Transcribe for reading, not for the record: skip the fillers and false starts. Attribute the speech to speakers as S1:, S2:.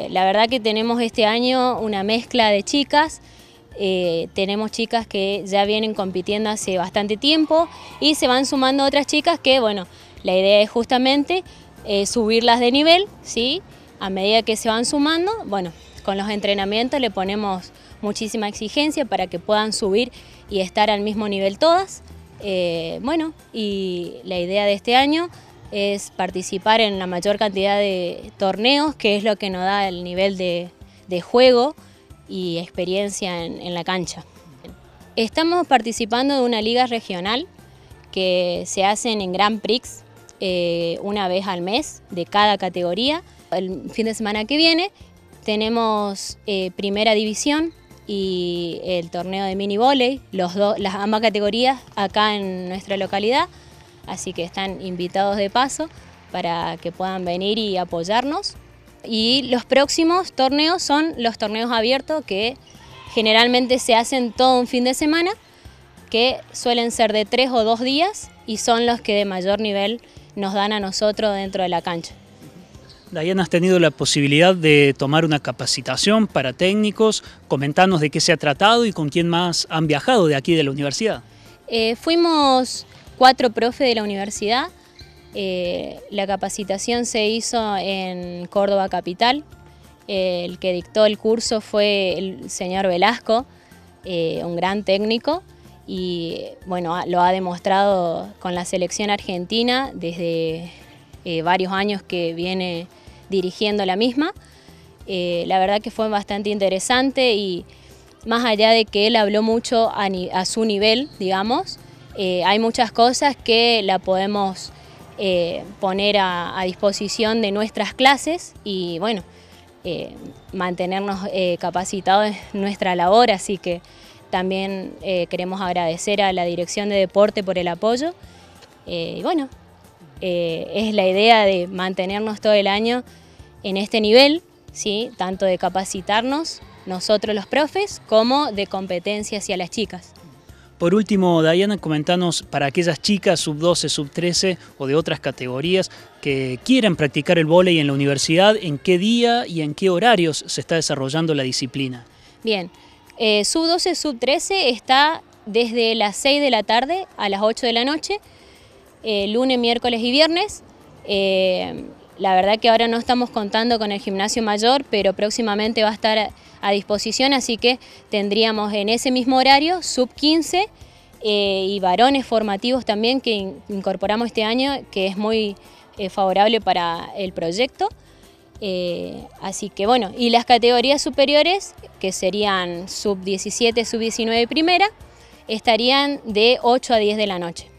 S1: La verdad que tenemos este año una mezcla de chicas. Tenemos chicas que ya vienen compitiendo hace bastante tiempo y se van sumando otras chicas que, bueno, la idea es justamente subirlas de nivel, ¿sí? A medida que se van sumando, bueno, con los entrenamientos le ponemos muchísima exigencia para que puedan subir y estar al mismo nivel todas. Bueno, y la idea de este año es participar en la mayor cantidad de torneos, que es lo que nos da el nivel de juego y experiencia en la cancha. Estamos participando de una liga regional que se hacen en Grand Prix una vez al mes de cada categoría. El fin de semana que viene tenemos primera división y el torneo de mini vóley, las ambas categorías acá en nuestra localidad, así que están invitados de paso para que puedan venir y apoyarnos. Y los próximos torneos son los torneos abiertos, que generalmente se hacen todo un fin de semana, que suelen ser de 3 o 2 días y son los que de mayor nivel nos dan a nosotros dentro de la cancha.
S2: Dayana, ¿has tenido la posibilidad de tomar una capacitación para técnicos? Comentanos de qué se ha tratado y con quién más han viajado de aquí de la universidad.
S1: Fuimos 4 profes de la universidad. La capacitación se hizo en Córdoba capital. El que dictó el curso fue el señor Velasco, un gran técnico, y bueno, lo ha demostrado con la selección argentina desde varios años que viene dirigiendo la misma. La verdad que fue bastante interesante y más allá de que él habló mucho a su nivel, digamos, hay muchas cosas que la podemos poner a disposición de nuestras clases y bueno, mantenernos capacitados en nuestra labor, así que también queremos agradecer a la Dirección de Deporte por el apoyo y bueno, es la idea de mantenernos todo el año en este nivel, ¿sí? Tanto de capacitarnos nosotros los profes como de competencia hacia las chicas.
S2: Por último, Dayana, comentanos para aquellas chicas sub-12, sub-13 o de otras categorías que quieran practicar el vóley en la universidad, ¿en qué día y en qué horarios se está desarrollando la disciplina?
S1: Bien, sub-12, sub-13 está desde las 6 de la tarde a las 8 de la noche, lunes, miércoles y viernes. La verdad que ahora no estamos contando con el gimnasio mayor, pero próximamente va a estar a disposición, así que tendríamos en ese mismo horario sub-15 y varones formativos también que incorporamos este año, que es muy favorable para el proyecto. Así que bueno, y las categorías superiores, que serían sub-17, sub-19 primera, estarían de 8 a 10 de la noche.